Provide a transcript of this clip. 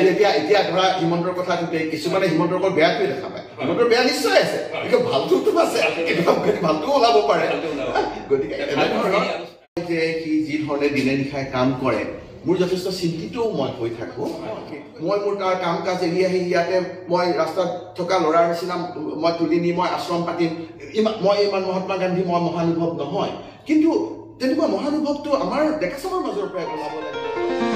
এতিয়া ধৰা হিমন্তৰ কথা কিছুমানে হিমন্তৰ অকল বেয়াটোৱে দেখা পায় হিমন্তৰ বেয়া নিশ্চয় আছে ভালটোতো আছে ভালটো ওলাব পাৰে গতিকে যে সি যি ধৰণে দিনে নিশাই কাম কৰে মোৰ যথেষ্ট চিন্তিতও মই হৈ থাকোঁ মই মোৰ তাৰ কাম কাজ এৰি আহি ইয়াতে মই ৰাস্তাত থকা ল'ৰাৰ নিচিনা মই তুলি নি মই আশ্ৰম পাতিম মই ইমান মহাত্মা গান্ধী মই মহানুভৱ নহয় কিন্তু তেনেকুৱা মহানুভৱটো আমাৰ ডেকা চামৰ মাজৰ পৰাই ওলাব লাগিব